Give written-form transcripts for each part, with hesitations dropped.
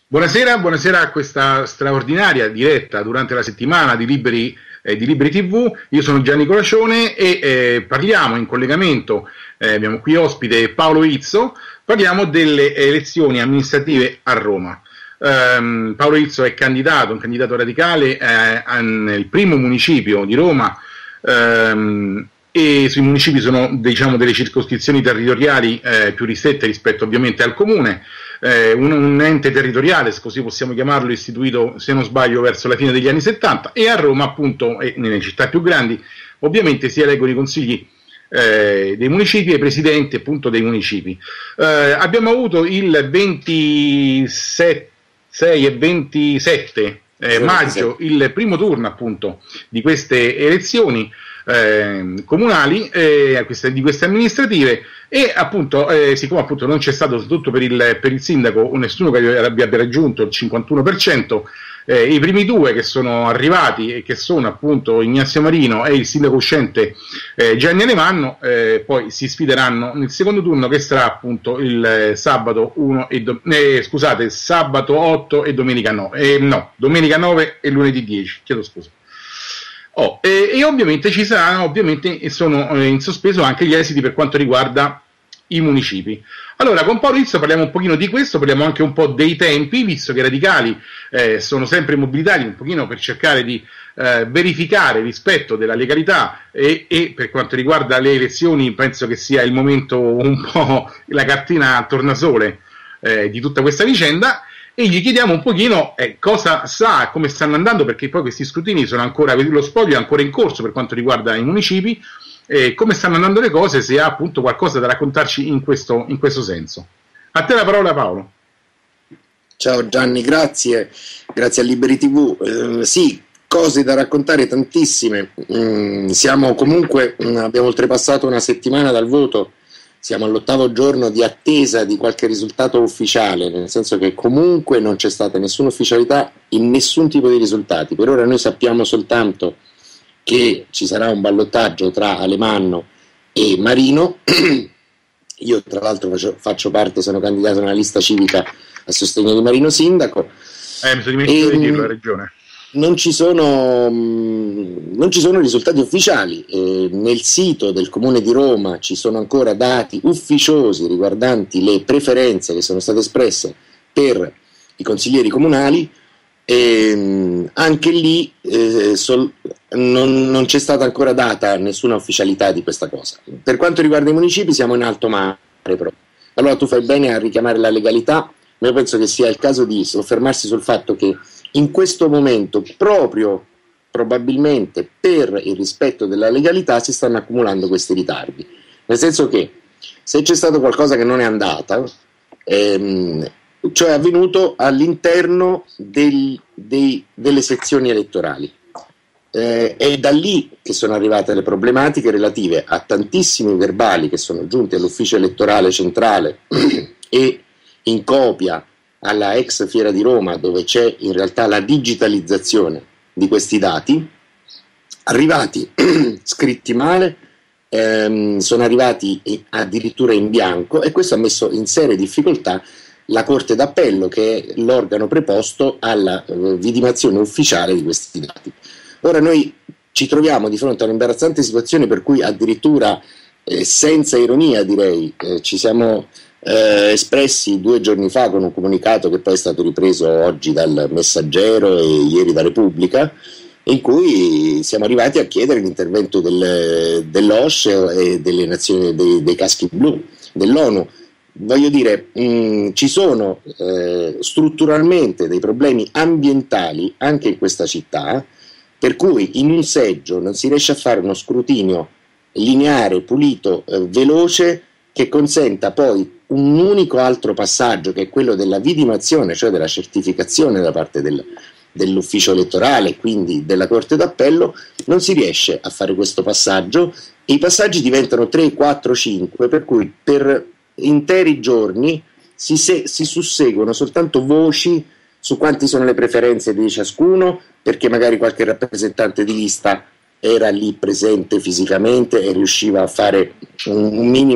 Buonasera a questa straordinaria diretta durante la settimana di Liberi TV. Io sono Gianni Colacione e parliamo in collegamento, abbiamo qui ospite Paolo Izzo, parliamo delle elezioni amministrative a Roma. Paolo Izzo è un candidato radicale nel primo municipio di Roma, e sui municipi sono, diciamo, delle circoscrizioni territoriali più ristrette rispetto ovviamente al comune, un ente territoriale, così possiamo chiamarlo, istituito, se non sbaglio, verso la fine degli anni 70, e a Roma appunto, e nelle città più grandi ovviamente si eleggono i consigli dei municipi e i presidenti appunto dei municipi. Abbiamo avuto il 26 e 27 maggio il primo turno appunto di queste elezioni comunali, di queste amministrative, e appunto siccome appunto non c'è stato, soprattutto per il sindaco, nessuno che abbia raggiunto il 51%, i primi due che sono arrivati e che sono appunto Ignazio Marino e il sindaco uscente Gianni Alemanno, poi si sfideranno nel secondo turno, che sarà appunto il sabato sabato 8 e domenica 9, domenica 9 e lunedì 10, chiedo scusa. E ovviamente ci saranno, sono in sospeso anche gli esiti per quanto riguarda i municipi. Allora, con Paolo Izzo parliamo un pochino di questo, parliamo anche un po' dei tempi, visto che i radicali sono sempre mobilitati un pochino per cercare di verificare il rispetto della legalità, e per quanto riguarda le elezioni penso che sia il momento, un po' la cartina a tornasole di tutta questa vicenda. E gli chiediamo un pochino cosa sa, come stanno andando, perché poi questi scrutini sono ancora, lo spoglio è ancora in corso per quanto riguarda i municipi, come stanno andando le cose, se ha appunto qualcosa da raccontarci in questo senso. A te la parola, Paolo. Ciao Gianni, grazie a Liberi TV. Sì, cose da raccontare tantissime. Siamo comunque, abbiamo oltrepassato una settimana dal voto. Siamo all'8° giorno di attesa di qualche risultato ufficiale, nel senso che comunque non c'è stata nessuna ufficialità in nessun tipo di risultati. Per ora noi sappiamo soltanto che ci sarà un ballottaggio tra Alemanno e Marino. Io tra l'altro faccio parte, sono candidato nella lista civica a sostegno di Marino sindaco. Mi sono dimenticato di dirlo, la regione. Non ci sono risultati ufficiali. Nel sito del Comune di Roma ci sono ancora dati ufficiosi riguardanti le preferenze che sono state espresse per i consiglieri comunali, e anche lì non c'è stata ancora data nessuna ufficialità di questa cosa. Per quanto riguarda i municipi siamo in alto mare, però. Allora tu fai bene a richiamare la legalità, ma io penso che sia il caso di soffermarsi sul fatto che in questo momento, proprio probabilmente per il rispetto della legalità, si stanno accumulando questi ritardi. Nel senso che se c'è stato qualcosa che non è andata, cioè è avvenuto all'interno delle sezioni elettorali. È da lì che sono arrivate le problematiche relative a tantissimi verbali che sono giunti all'ufficio elettorale centrale e in copia alla ex Fiera di Roma, dove c'è in realtà la digitalizzazione di questi dati, arrivati scritti male, sono arrivati addirittura in bianco, e questo ha messo in serie difficoltà la Corte d'Appello, che è l'organo preposto alla vidimazione ufficiale di questi dati. Ora noi ci troviamo di fronte a un'imbarazzante situazione per cui addirittura, senza ironia direi, ci siamo espressi 2 giorni fa con un comunicato che poi è stato ripreso oggi dal Messaggero e ieri da Repubblica, in cui siamo arrivati a chiedere l'intervento dell'OSCE e delle nazioni dei caschi blu, dell'ONU. Voglio dire, ci sono strutturalmente dei problemi ambientali anche in questa città, per cui in un seggio non si riesce a fare uno scrutinio lineare, pulito, veloce, che consenta poi un unico altro passaggio, che è quello della vidimazione, cioè della certificazione da parte dell'ufficio elettorale, quindi della Corte d'Appello. Non si riesce a fare questo passaggio e i passaggi diventano 3, 4, 5, per cui per interi giorni si susseguono soltanto voci su quanti sono le preferenze di ciascuno, perché magari qualche rappresentante di lista era lì presente fisicamente e riusciva a fare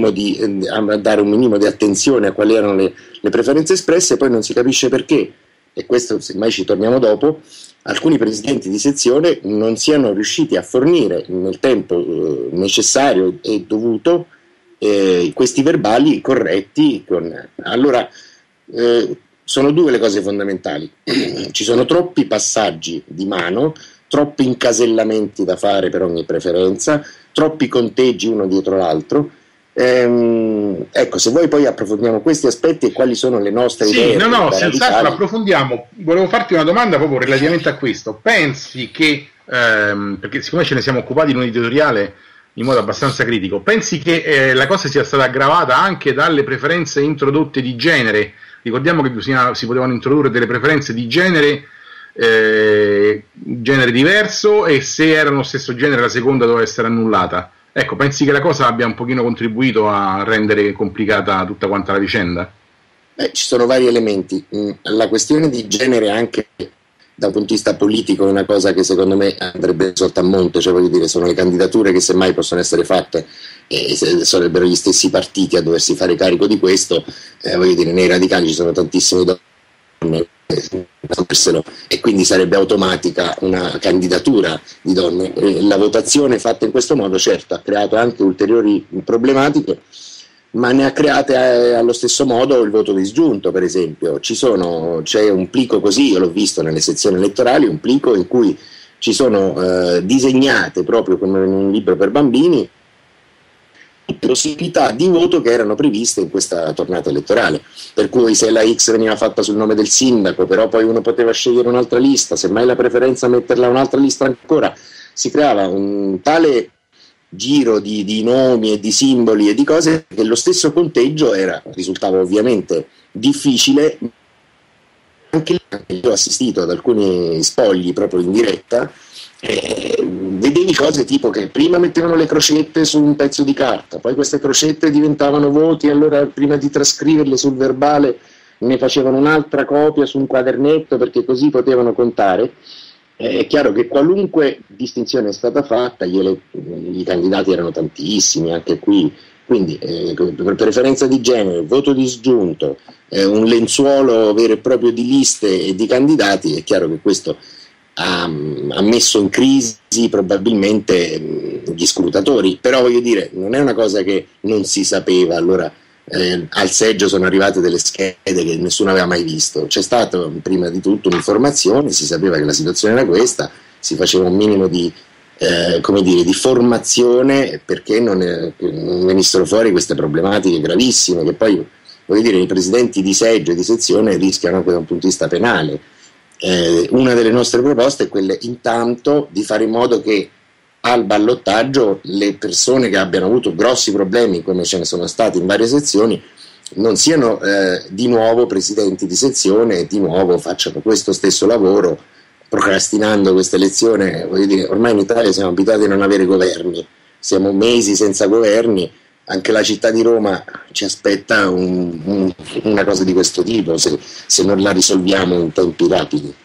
a dare un minimo di attenzione a quali erano le preferenze espresse. Poi non si capisce perché e questo semmai ci torniamo dopo, alcuni presidenti di sezione non siano riusciti a fornire nel tempo necessario e dovuto questi verbali corretti. Allora, sono due le cose fondamentali. Ci sono troppi passaggi di mano, troppi incasellamenti da fare per ogni preferenza, troppi conteggi uno dietro l'altro. Ecco, se vuoi poi approfondiamo questi aspetti e quali sono le nostre idee. No, senz'altro approfondiamo. Volevo farti una domanda proprio relativamente a questo. Pensi che, perché siccome ce ne siamo occupati in un editoriale in modo abbastanza critico, pensi che la cosa sia stata aggravata anche dalle preferenze introdotte di genere? Ricordiamo che si potevano introdurre delle preferenze di genere diverso, e se erano lo stesso genere la seconda doveva essere annullata. Ecco, pensi che la cosa abbia un pochino contribuito a rendere complicata tutta quanta la vicenda? Ci sono vari elementi. La questione di genere anche da un punto di vista politico è una cosa che secondo me andrebbe risolta a monte, cioè voglio dire, sono le candidature che semmai possono essere fatte e sarebbero gli stessi partiti a doversi fare carico di questo. Voglio dire, nei radicali ci sono tantissime donne e quindi sarebbe automatica una candidatura di donne. La votazione fatta in questo modo certo ha creato anche ulteriori problematiche, ma ne ha create allo stesso modo il voto disgiunto, per esempio. C'è un plico così, io l'ho visto nelle sezioni elettorali, un plico in cui ci sono disegnate, proprio come in un libro per bambini, possibilità di voto che erano previste in questa tornata elettorale, per cui se la X veniva fatta sul nome del sindaco, però poi uno poteva scegliere un'altra lista, semmai la preferenza metterla a un'altra lista ancora, si creava un tale giro di nomi e di simboli e di cose che lo stesso conteggio risultava ovviamente difficile. Anche io ho assistito ad alcuni spogli proprio in diretta, vedevi cose tipo che prima mettevano le crocette su un pezzo di carta, poi queste crocette diventavano voti, allora prima di trascriverle sul verbale ne facevano un'altra copia su un quadernetto perché così potevano contare. È chiaro che qualunque distinzione è stata fatta, i candidati erano tantissimi anche qui, quindi per preferenza di genere, voto disgiunto, un lenzuolo vero e proprio di liste e di candidati, è chiaro che questo ha messo in crisi probabilmente gli scrutatori, però voglio dire, non è una cosa che non si sapeva. Allora al seggio sono arrivate delle schede che nessuno aveva mai visto, c'è stata prima di tutto un'informazione, si sapeva che la situazione era questa, si faceva un minimo di formazione perché non venissero fuori queste problematiche gravissime che poi, voglio dire, i presidenti di seggio e di sezione rischiano anche da un punto di vista penale. Una delle nostre proposte è quella intanto di fare in modo che al ballottaggio le persone che abbiano avuto grossi problemi, come ce ne sono stati in varie sezioni, non siano di nuovo presidenti di sezione e di nuovo facciano questo stesso lavoro procrastinando questa elezione. Voglio dire, ormai in Italia siamo abituati a non avere governi, siamo mesi senza governi, anche la città di Roma ci aspetta una cosa di questo tipo se non la risolviamo in tempi rapidi.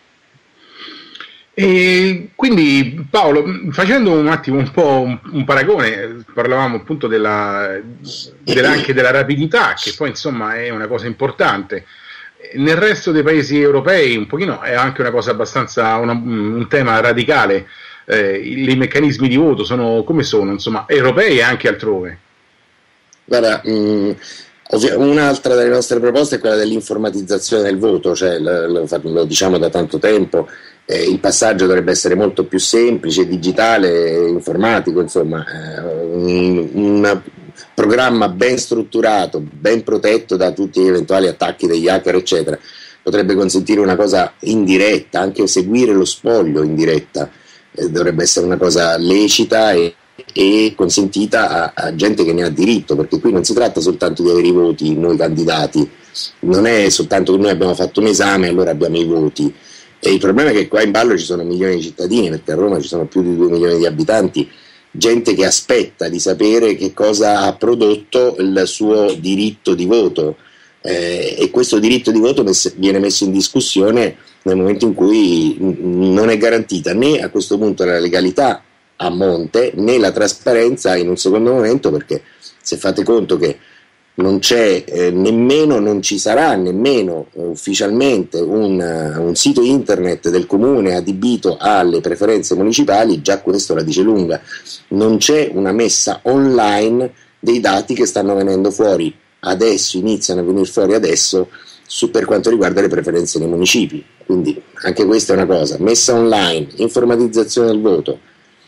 E quindi Paolo, facendo un attimo un po' un paragone, parlavamo appunto anche della rapidità, che poi insomma è una cosa importante. Nel resto dei paesi europei un pochino è anche una cosa abbastanza un tema radicale. I meccanismi di voto sono come sono, insomma, europei e anche altrove. Guarda, un'altra delle nostre proposte è quella dell'informatizzazione del voto, cioè lo diciamo da tanto tempo. Il passaggio dovrebbe essere molto più semplice, digitale, informatico, insomma, un programma ben strutturato, ben protetto da tutti gli eventuali attacchi degli hacker, eccetera. Potrebbe consentire una cosa indiretta, anche seguire lo spoglio in diretta, dovrebbe essere una cosa lecita e consentita a gente che ne ha diritto, perché qui non si tratta soltanto di avere i voti noi candidati, non è soltanto che noi abbiamo fatto un esame e allora abbiamo i voti. E il problema è che qua in ballo ci sono milioni di cittadini, perché a Roma ci sono più di 2 milioni di abitanti, gente che aspetta di sapere che cosa ha prodotto il suo diritto di voto, e questo diritto di voto viene messo in discussione nel momento in cui non è garantita né a questo punto la legalità a monte né la trasparenza in un secondo momento, perché se fate conto che non c'è nemmeno, non ci sarà nemmeno ufficialmente un sito internet del comune adibito alle preferenze municipali. Già questo la dice lunga. Non c'è una messa online dei dati che stanno venendo fuori adesso, iniziano a venire fuori adesso per quanto riguarda le preferenze nei municipi. Quindi anche questa è una cosa, messa online, informatizzazione del voto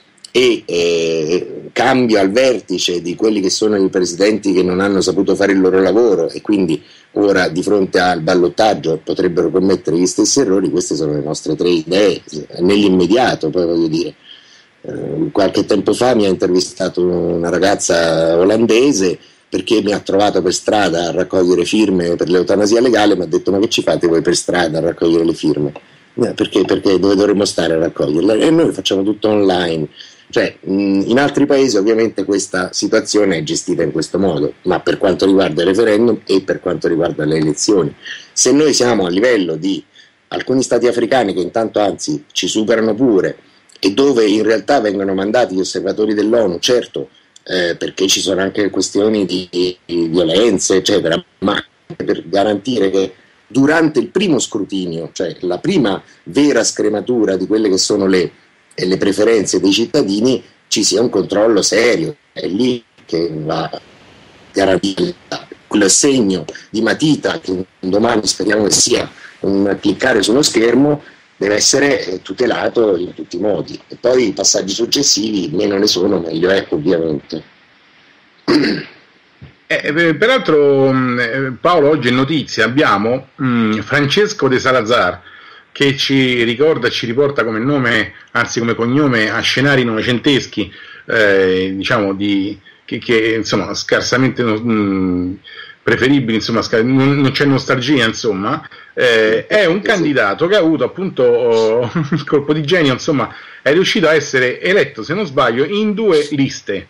e cambio al vertice di quelli che sono i presidenti che non hanno saputo fare il loro lavoro e quindi ora di fronte al ballottaggio potrebbero commettere gli stessi errori. Queste sono le nostre 3 idee nell'immediato. Poi voglio dire, qualche tempo fa mi ha intervistato una ragazza olandese perché mi ha trovato per strada a raccogliere firme per l'eutanasia legale. Mi ha detto: ma che ci fate voi per strada a raccogliere le firme? Perché dove dovremmo stare a raccoglierle? E noi facciamo tutto online. Cioè, in altri paesi ovviamente questa situazione è gestita in questo modo, ma per quanto riguarda il referendum e per quanto riguarda le elezioni, se noi siamo a livello di alcuni stati africani che intanto anzi ci superano pure, e dove in realtà vengono mandati gli osservatori dell'ONU, certo, perché ci sono anche questioni di violenze eccetera, ma per garantire che durante il primo scrutinio, cioè la prima vera scrematura di quelle che sono le preferenze dei cittadini, ci sia un controllo serio. È lì che va garantito quel segno di matita che domani speriamo che sia un cliccare su uno schermo, deve essere tutelato in tutti i modi. E poi i passaggi successivi meno ne sono meglio è, ovviamente. Peraltro Paolo, oggi in notizia abbiamo Francesco de Salazar che ci riporta come nome, anzi come cognome, a scenari novecenteschi, diciamo che insomma scarsamente preferibili, insomma non c'è nostalgia, insomma. È un candidato che ha avuto appunto il colpo di genio, insomma è riuscito a essere eletto, se non sbaglio, in 2 liste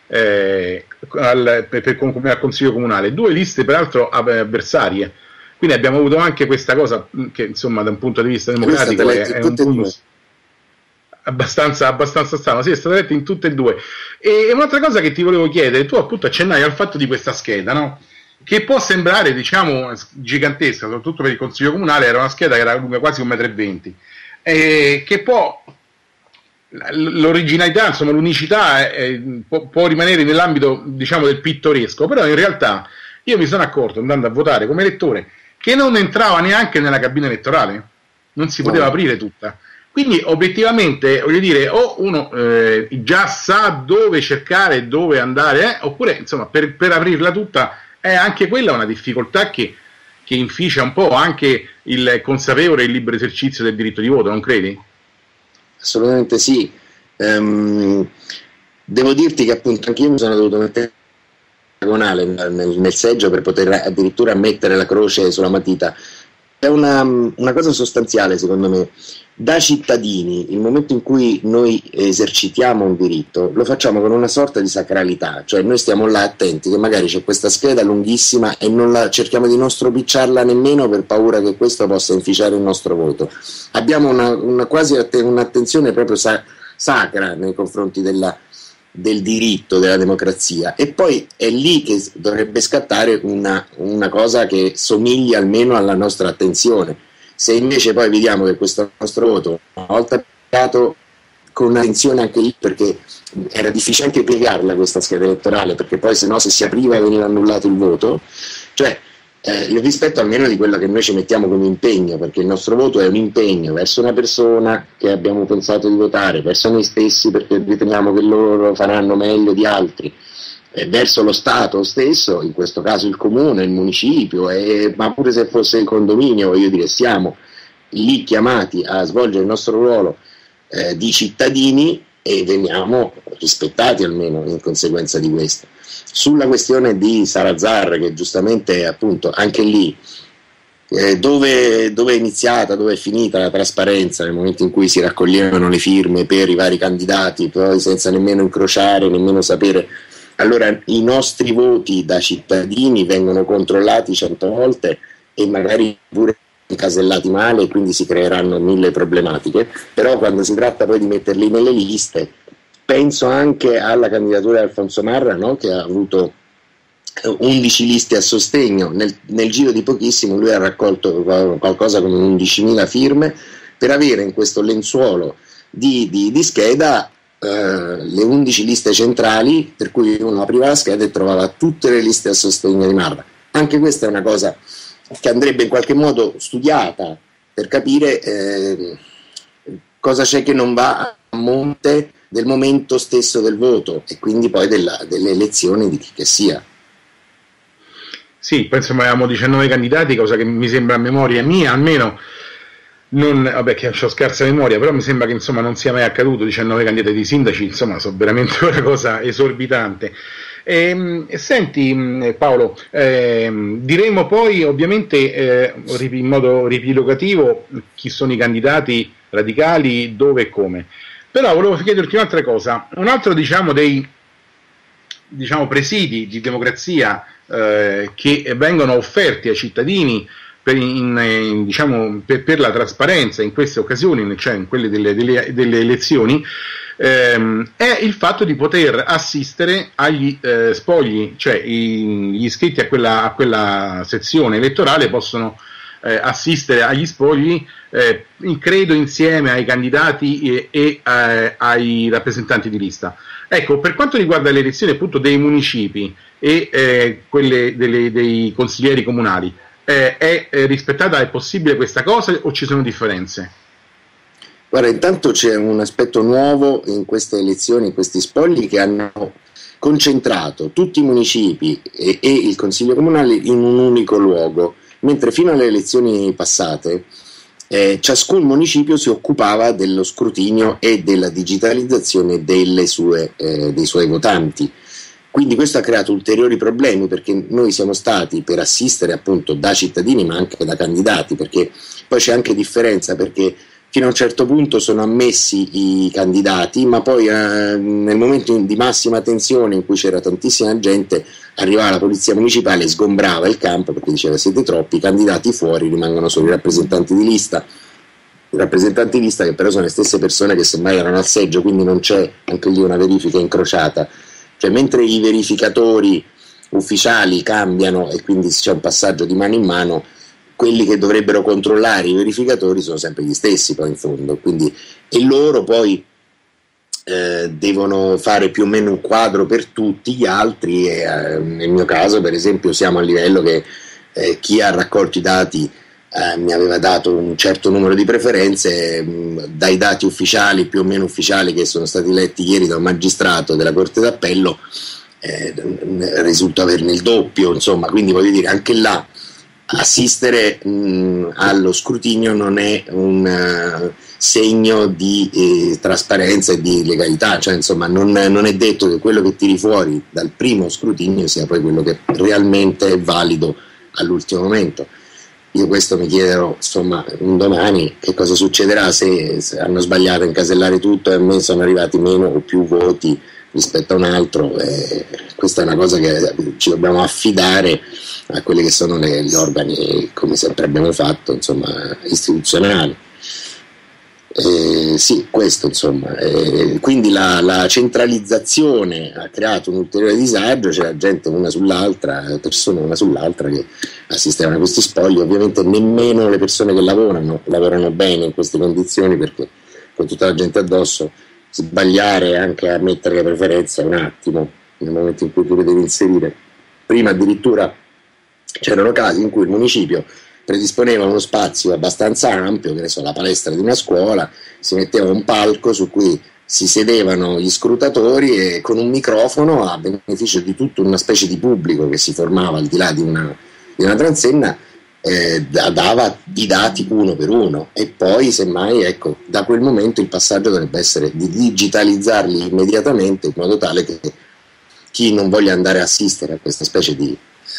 al Consiglio Comunale, 2 liste peraltro avversarie. Quindi abbiamo avuto anche questa cosa che insomma da un punto di vista democratico è un punto abbastanza strano. Sì, è stata letta in tutte e 2. E un'altra cosa che ti volevo chiedere, tu appunto accennai al fatto di questa scheda, no? Che può sembrare, diciamo, gigantesca, soprattutto per il Consiglio Comunale. Era una scheda che era lunga quasi 1,20 m, che può, l'originalità, insomma l'unicità può rimanere nell'ambito, diciamo, del pittoresco, però in realtà io mi sono accorto andando a votare come elettore che non entrava neanche nella cabina elettorale, non si poteva aprire tutta. Quindi obiettivamente, voglio dire, o uno già sa dove cercare, dove andare, oppure insomma per aprirla tutta è anche quella una difficoltà che inficia un po' anche il consapevole e il libero esercizio del diritto di voto, non credi? Assolutamente sì. Devo dirti che appunto anch'io mi sono dovuto mettere nel seggio per poter addirittura mettere la croce sulla matita. È una cosa sostanziale, secondo me. Da cittadini, il momento in cui noi esercitiamo un diritto, lo facciamo con una sorta di sacralità, cioè noi stiamo là attenti che magari c'è questa scheda lunghissima e cerchiamo di non stropicciarla nemmeno per paura che questo possa inficiare il nostro voto. Abbiamo quasi un'attenzione proprio sacra nei confronti del diritto, della democrazia, e poi è lì che dovrebbe scattare una cosa che somigli almeno alla nostra attenzione. Se invece poi vediamo che questo nostro voto, una volta piegato con attenzione anche lì, perché era difficile anche piegarla questa scheda elettorale, perché poi se si apriva veniva annullato il voto, cioè il rispetto almeno di quello che noi ci mettiamo come impegno, perché il nostro voto è un impegno verso una persona che abbiamo pensato di votare, verso noi stessi perché riteniamo che loro faranno meglio di altri, verso lo Stato stesso, in questo caso il comune, il municipio, ma pure se fosse il condominio, voglio dire, siamo lì chiamati a svolgere il nostro ruolo di cittadini e veniamo rispettati almeno in conseguenza di questo. Sulla questione di Salazar, che giustamente appunto anche lì dove è iniziata, dove è finita la trasparenza nel momento in cui si raccoglievano le firme per i vari candidati, poi senza nemmeno incrociare, nemmeno sapere. Allora i nostri voti da cittadini vengono controllati 100 volte e magari pure incasellati male, e quindi si creeranno 1000 problematiche, però quando si tratta poi di metterli nelle liste, penso anche alla candidatura di Alfonso Marra, no? Che ha avuto 11 liste a sostegno, nel giro di pochissimo lui ha raccolto qualcosa come 11.000 firme per avere in questo lenzuolo di scheda le 11 liste centrali, per cui uno apriva la scheda e trovava tutte le liste a sostegno di Marra. Anche questa è una cosa che andrebbe in qualche modo studiata per capire cosa c'è che non va a monte del momento stesso del voto e quindi poi delle elezioni di chi che sia. Sì, penso che avevamo 19 candidati, cosa che mi sembra a memoria mia almeno, vabbè che ho scarsa memoria, però mi sembra che insomma non sia mai accaduto 19 candidati di sindaci, insomma sono veramente una cosa esorbitante. Senti Paolo, diremo poi ovviamente in modo riepilogativo chi sono i candidati radicali, dove e come, però volevo chiederti un'altra cosa, un altro dei presidi di democrazia che vengono offerti ai cittadini per la trasparenza in queste occasioni, cioè in quelle delle elezioni, è il fatto di poter assistere agli spogli, cioè gli iscritti a quella sezione elettorale possono assistere agli spogli, credo insieme ai candidati e ai rappresentanti di lista. Ecco, per quanto riguarda le elezioni appunto dei municipi e quelle dei consiglieri comunali, è rispettata, è possibile questa cosa o ci sono differenze? Guarda, intanto c'è un aspetto nuovo in queste elezioni, in questi spogli, che hanno concentrato tutti i municipi e il consiglio comunale in un unico luogo, mentre fino alle elezioni passate ciascun municipio si occupava dello scrutinio e della digitalizzazione dei suoi votanti. Quindi questo ha creato ulteriori problemi, perché noi siamo stati per assistere appunto da cittadini ma anche da candidati, perché poi c'è anche differenza, perché fino a un certo punto sono ammessi i candidati, ma poi nel momento di massima tensione, in cui c'era tantissima gente, arrivava la polizia municipale e sgombrava il campo, perché diceva siete troppi, i candidati fuori, rimangono solo i rappresentanti di lista. I rappresentanti di lista che però sono le stesse persone che semmai erano al seggio, quindi non c'è anche lì una verifica incrociata. Cioè, mentre i verificatori ufficiali cambiano e quindi c'è un passaggio di mano in mano, quelli che dovrebbero controllare i verificatori sono sempre gli stessi poi in fondo, quindi, e loro poi devono fare più o meno un quadro per tutti gli altri, e nel mio caso per esempio siamo a livello che chi ha raccolto i dati mi aveva dato un certo numero di preferenze, dai dati ufficiali, più o meno ufficiali, che sono stati letti ieri da un magistrato della Corte d'Appello, risulta averne il doppio, insomma, quindi voglio dire, anche là assistere allo scrutinio non è un segno di trasparenza e di legalità, cioè insomma non è detto che quello che tiri fuori dal primo scrutinio sia poi quello che realmente è valido all'ultimo momento. Io questo mi chiederò, insomma, un domani che cosa succederà se hanno sbagliato a incasellare tutto e a me sono arrivati meno o più voti rispetto a un altro. Questa è una cosa che ci dobbiamo affidare a quelli che sono gli organi, come sempre abbiamo fatto, insomma, istituzionali. Sì, questo insomma, quindi la centralizzazione ha creato un ulteriore disagio, c'era gente persone una sull'altra che assistevano a questi spogli. Ovviamente nemmeno le persone che lavorano bene in queste condizioni, perché con tutta la gente addosso sbagliare anche a mettere le preferenze un attimo nel momento in cui tu le devi inserire. Prima addirittura c'erano casi in cui il municipio predisponeva uno spazio abbastanza ampio, che ne so, la palestra di una scuola, si metteva un palco su cui si sedevano gli scrutatori e con un microfono, a beneficio di tutta una specie di pubblico che si formava al di là di una transenna, dava i dati uno per uno, e poi semmai, ecco, da quel momento il passaggio dovrebbe essere di digitalizzarli immediatamente, in modo tale che chi non voglia andare a assistere a questa specie di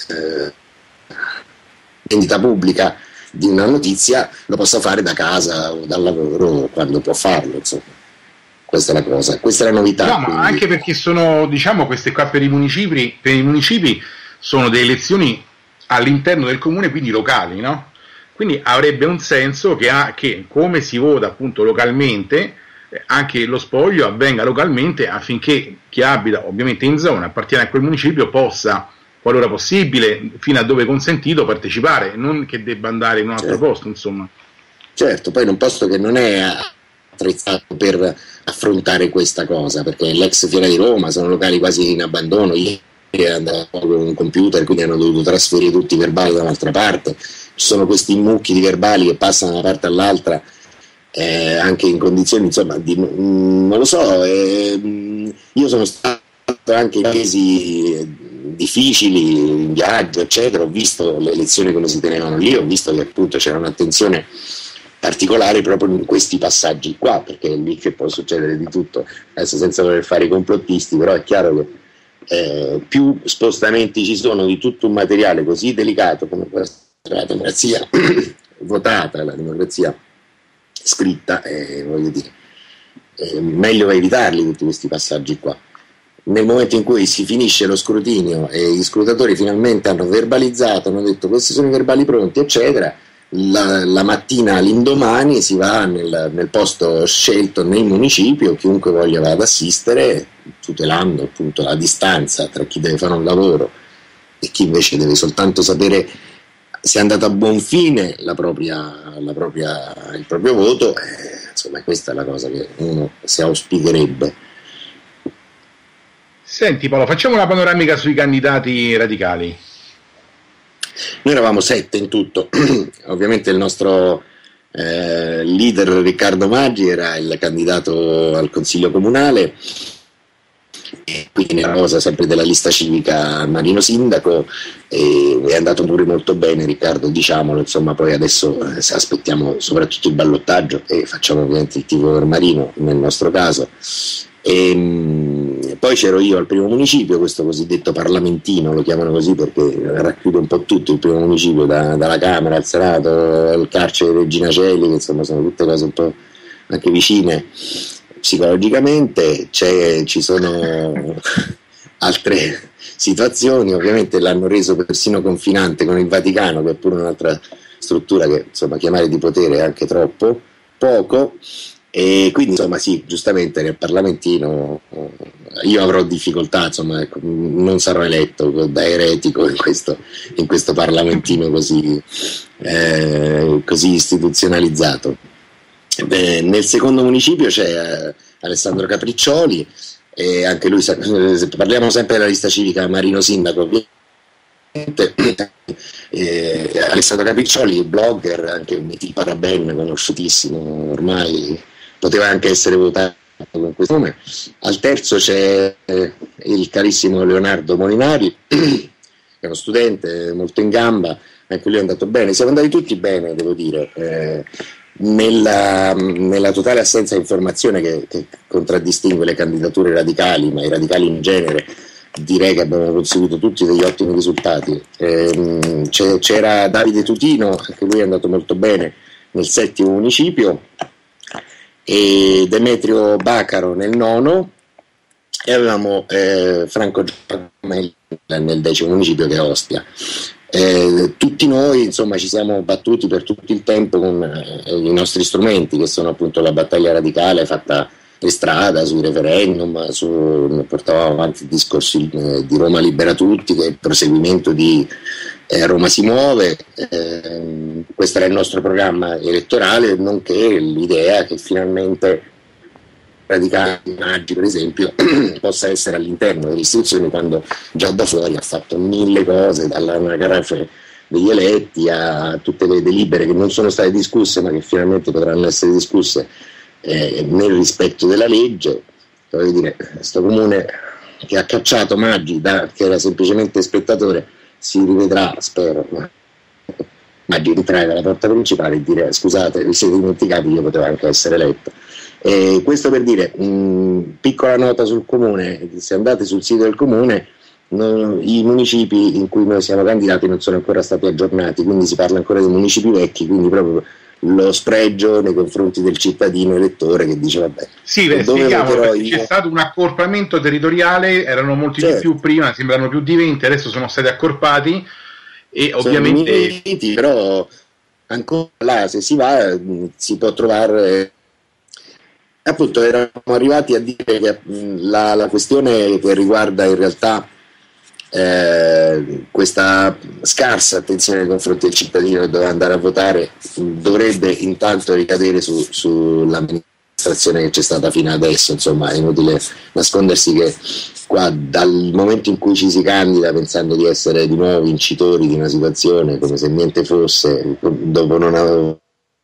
vendita pubblica di una notizia lo possa fare da casa o dal lavoro, quando può farlo, insomma. Questa è la cosa, questa è la novità. No, ma anche perché sono, diciamo, queste qua per i municipi sono delle elezioni all'interno del comune, quindi locali, no? Quindi avrebbe un senso che come si vota appunto localmente, anche lo spoglio avvenga localmente, affinché chi abita ovviamente in zona, appartiene a quel municipio, possa qualora possibile, fino a dove consentito, partecipare, non che debba andare in un altro posto, insomma. Certo, poi in un posto che non è attrezzato per affrontare questa cosa, perché l'ex Fiera di Roma sono locali quasi in abbandono, ieri andava con un computer, quindi hanno dovuto trasferire tutti i verbali da un'altra parte, ci sono questi mucchi di verbali che passano da una parte all'altra, anche in condizioni, insomma, non lo so, io sono stato anche in paesi difficili, in viaggio, eccetera, ho visto le lezioni come si tenevano lì, ho visto che appunto c'era un'attenzione particolare proprio in questi passaggi qua, perché è lì che può succedere di tutto, adesso senza voler fare i complottisti, però è chiaro che più spostamenti ci sono di tutto un materiale così delicato come la democrazia votata, la democrazia scritta, voglio dire, meglio evitarli tutti questi passaggi qua. Nel momento in cui si finisce lo scrutinio e gli scrutatori finalmente hanno verbalizzato, hanno detto questi sono i verbali pronti, eccetera, la mattina all'indomani si va nel posto scelto nel municipio, chiunque voglia va ad assistere, tutelando appunto la distanza tra chi deve fare un lavoro e chi invece deve soltanto sapere se è andato a buon fine il proprio voto. Insomma, questa è la cosa che uno si auspicherebbe. Senti Paolo, facciamo una panoramica sui candidati radicali. Noi eravamo 7 in tutto, ovviamente il nostro leader Riccardo Maggi era il candidato al Consiglio Comunale, e quindi nella cosa sempre della lista civica Marino Sindaco, e è andato pure molto bene Riccardo, diciamolo, insomma, poi adesso aspettiamo soprattutto il ballottaggio e facciamo ovviamente il tifo per Marino nel nostro caso. E poi c'ero io al primo municipio, questo cosiddetto parlamentino, lo chiamano così perché racchiude un po' tutto il primo municipio, dalla Camera al Senato al carcere Regina Coeli, che insomma sono tutte cose un po' anche vicine psicologicamente. Ci sono altre situazioni, ovviamente l'hanno reso persino confinante con il Vaticano, che è pure un'altra struttura che insomma chiamare di potere è anche troppo poco. E quindi insomma sì, giustamente nel parlamentino io avrò difficoltà, insomma, non sarò eletto da eretico in questo parlamentino così istituzionalizzato. Nel secondo municipio c'è Alessandro Capriccioli, e anche lui, parliamo sempre della lista civica Marino Sindaco, Alessandro Capriccioli, blogger, anche un tipo da ben conosciutissimo ormai, poteva anche essere votato con questo nome. Al terzo c'è il carissimo Leonardo Molinari, che è uno studente molto in gamba, anche lui è andato bene, siamo andati tutti bene, devo dire, nella totale assenza di informazione che contraddistingue le candidature radicali, ma i radicali in genere. Direi che abbiamo conseguito tutti degli ottimi risultati. C'era Davide Tutino, anche lui è andato molto bene nel settimo municipio, e Demetrio Bacaro nel nono, e avevamo Franco Giacomelli nel decimo municipio, che è Ostia. Tutti noi insomma ci siamo battuti per tutto il tempo con i nostri strumenti, che sono appunto la battaglia radicale fatta per strada, sui referendum, portavamo avanti il discorso di Roma Libera Tutti, che è il proseguimento di Roma si muove. Questo era il nostro programma elettorale, nonché l'idea che finalmente Radicali Maggi, per esempio, possa essere all'interno delle istituzioni, quando già da fuori ha fatto 1000 cose, dall'anagrafe degli eletti a tutte le delibere che non sono state discusse ma che finalmente potranno essere discusse nel rispetto della legge. Voglio dire, questo comune che ha cacciato Maggi che era semplicemente spettatore si rivedrà, spero, Maggi entrare dalla porta principale e dire scusate, vi siete dimenticati, io potevo anche essere eletto. Questo per dire, piccola nota sul comune: se andate sul sito del comune, i municipi in cui noi siamo candidati non sono ancora stati aggiornati, quindi si parla ancora di municipi vecchi, quindi proprio lo spregio nei confronti del cittadino elettore che dice vabbè, sì, spieghiamo, perché c'è stato un accorpamento territoriale, erano molti di più prima, sembrano più di 20, adesso sono stati accorpati e sono ovviamente diminuiti, però ancora là se si va si può trovare. Appunto eravamo arrivati a dire che la questione che riguarda in realtà questa scarsa attenzione nei confronti del cittadino che doveva andare a votare dovrebbe intanto ricadere sull'amministrazione che c'è stata fino adesso. Insomma, è inutile nascondersi che qua, dal momento in cui ci si candida pensando di essere di nuovo vincitori di una situazione come se niente fosse, dopo non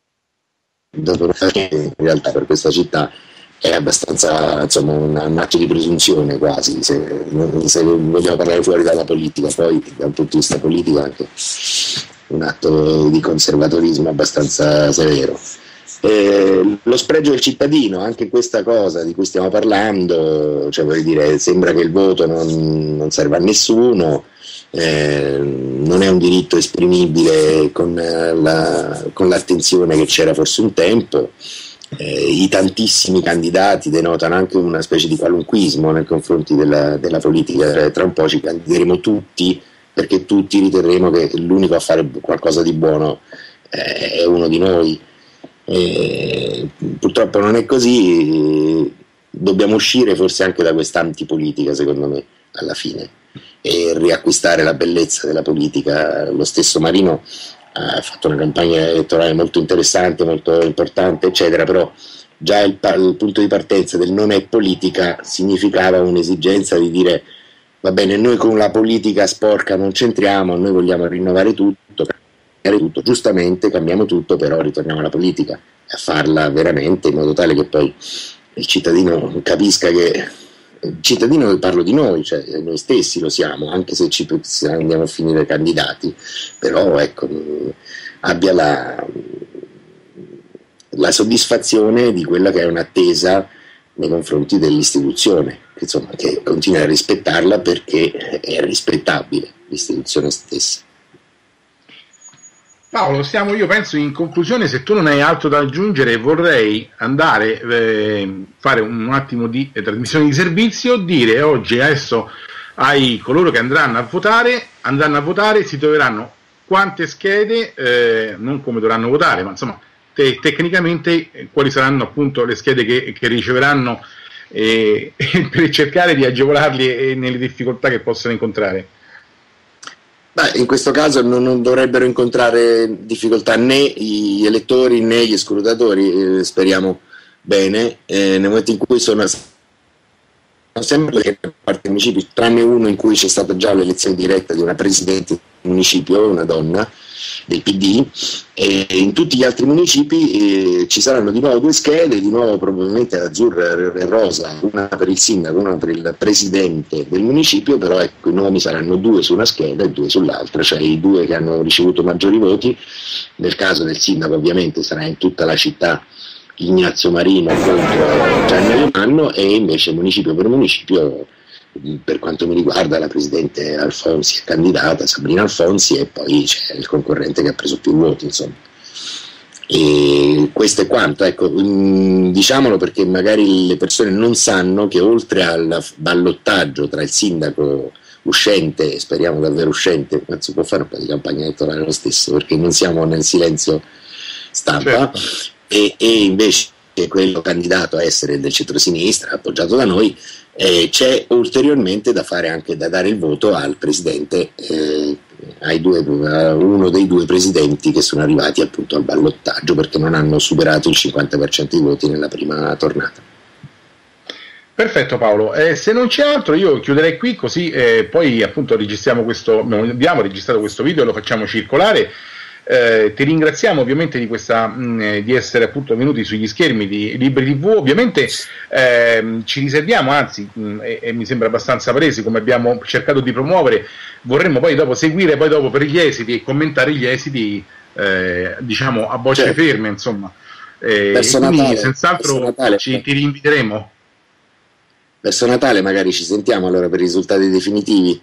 in realtà per questa città è abbastanza, insomma, un atto di presunzione quasi, se vogliamo parlare fuori dalla politica. Poi da un punto di vista politico anche un atto di conservatorismo abbastanza severo. Lo spregio del cittadino, anche questa cosa di cui stiamo parlando, cioè, voglio dire, sembra che il voto non serva a nessuno, non è un diritto esprimibile con l'attenzione che c'era forse un tempo. I tantissimi candidati denotano anche una specie di qualunquismo nei confronti della politica. Tra un po' ci candideremo tutti perché tutti riterremo che l'unico a fare qualcosa di buono è uno di noi. Purtroppo non è così. Dobbiamo uscire forse anche da questa antipolitica, secondo me, alla fine, e riacquistare la bellezza della politica. Lo stesso Marino ha fatto una campagna elettorale molto interessante, molto importante, eccetera, però già il punto di partenza del non è politica significava un'esigenza di dire: va bene, noi con la politica sporca non c'entriamo, noi vogliamo rinnovare tutto, giustamente cambiamo tutto, però ritorniamo alla politica e a farla veramente in modo tale che poi il cittadino capisca che il cittadino, parlo di noi, cioè noi stessi lo siamo, anche se andiamo a finire candidati, però ecco, abbia la soddisfazione di quella che è un'attesa nei confronti dell'istituzione, insomma, che continua a rispettarla perché è rispettabile l'istituzione stessa. Paolo, io penso in conclusione, se tu non hai altro da aggiungere, vorrei andare fare un attimo di trasmissione di servizio, dire adesso ai coloro che andranno a votare si troveranno quante schede, non come dovranno votare, ma insomma tecnicamente quali saranno appunto le schede che riceveranno per cercare di agevolarli nelle difficoltà che possono incontrare. In questo caso non dovrebbero incontrare difficoltà né gli elettori né gli scrutatori, speriamo bene, nel momento in cui sono sempre le parte municipi, tranne uno in cui c'è stata già l'elezione diretta di una presidente del municipio, una donna del PD, e in tutti gli altri municipi ci saranno di nuovo due schede, di nuovo probabilmente azzurra e rosa, una per il sindaco, una per il presidente del municipio, però ecco, i nomi saranno due su una scheda e due sull'altra, cioè i due che hanno ricevuto maggiori voti. Nel caso del sindaco ovviamente sarà in tutta la città Ignazio Marino contro Gianni Alemanno, e invece municipio per municipio, per quanto mi riguarda, la presidente Alfonsi è candidata, Sabrina Alfonsi, e poi c'è il concorrente che ha preso più voti, insomma. E questo è quanto, ecco, diciamolo perché magari le persone non sanno che oltre al ballottaggio tra il sindaco uscente, speriamo davvero uscente, ma si può fare un po' di campagna elettorale lo stesso, perché non siamo nel silenzio stampa, certo. E invece quello candidato a essere del centro-sinistra, appoggiato da noi, c'è ulteriormente da fare anche da dare il voto al presidente, a uno dei due presidenti che sono arrivati appunto al ballottaggio, perché non hanno superato il 50% dei voti nella prima tornata. Perfetto Paolo, se non c'è altro io chiuderei qui, così poi appunto abbiamo registrato questo video e lo facciamo circolare. Ti ringraziamo ovviamente di essere appunto venuti sugli schermi di Libri TV. Ovviamente ci riserviamo, anzi e mi sembra abbastanza palese, come abbiamo cercato di promuovere, vorremmo poi dopo seguire poi dopo per gli esiti e commentare gli esiti diciamo a bocce ferme, insomma, verso quindi Natale, senz'alro ti rinviteremo verso Natale, magari ci sentiamo allora per i risultati definitivi.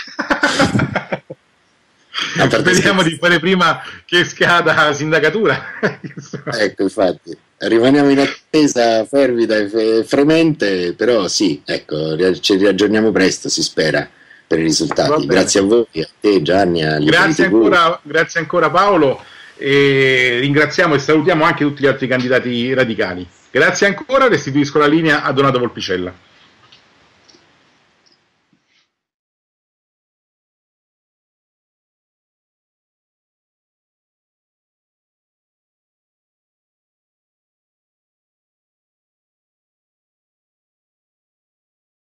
Speriamo di fare prima che scada la sindacatura. Ecco, infatti rimaniamo in attesa fervida e fremente, però sì, ecco, ci riaggiorniamo presto, si spera, per i risultati. Grazie a voi, a te Gianni, grazie ancora Paolo, e ringraziamo e salutiamo anche tutti gli altri candidati radicali. Grazie ancora, restituisco la linea a Donato Volpicella.